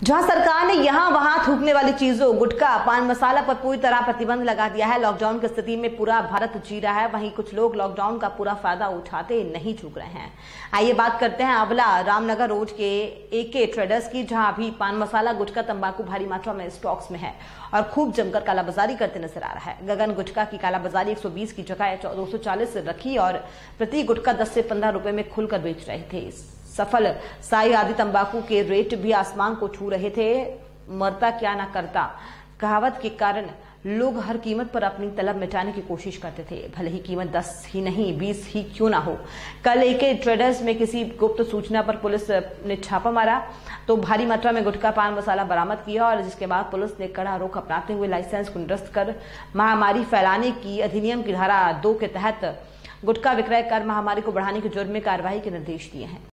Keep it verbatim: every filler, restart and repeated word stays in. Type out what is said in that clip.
जहां सरकार ने यहां वहां थूकने वाली चीजों, गुटखा, पान मसाला पर पूरी तरह प्रतिबंध लगा दिया है। लॉकडाउन की स्थिति में पूरा भारत जी रहा है, वहीं कुछ लोग लॉकडाउन का पूरा फायदा उठाते नहीं चूक रहे हैं। आइए बात करते हैं आंवला रामनगर रोड के एके ट्रेडर्स की, जहां अभी पान मसाला, गुटखा, तंबाकू भारी मात्रा में स्टॉक्स में है और खूब जमकर कालाबाजारी करते नजर आ रहा है। गगन गुटखा की कालाबाजारी एक सौ बीस की जगह दो सौ चालीस रखी और प्रति गुटखा दस से पंद्रह रुपए में खुलकर बेच रहे थे। सफल साई आदि तंबाकू के रेट भी आसमान को छू रहे थे। मरता क्या ना करता कहावत के कारण लोग हर कीमत पर अपनी तलब मिटाने की कोशिश करते थे, भले ही कीमत दस ही नहीं बीस ही क्यों ना हो। कल एके ट्रेडर्स में किसी गुप्त सूचना पर पुलिस ने छापा मारा तो भारी मात्रा में गुटखा, पान मसाला बरामद किया और जिसके बाद पुलिस ने कड़ा रुख अपनाते हुए लाइसेंस को निरस्त कर महामारी फैलाने की अधिनियम की धारा दो के तहत गुटखा विक्रय कर महामारी को बढ़ाने के जुर्म में कार्रवाई के निर्देश दिए हैं।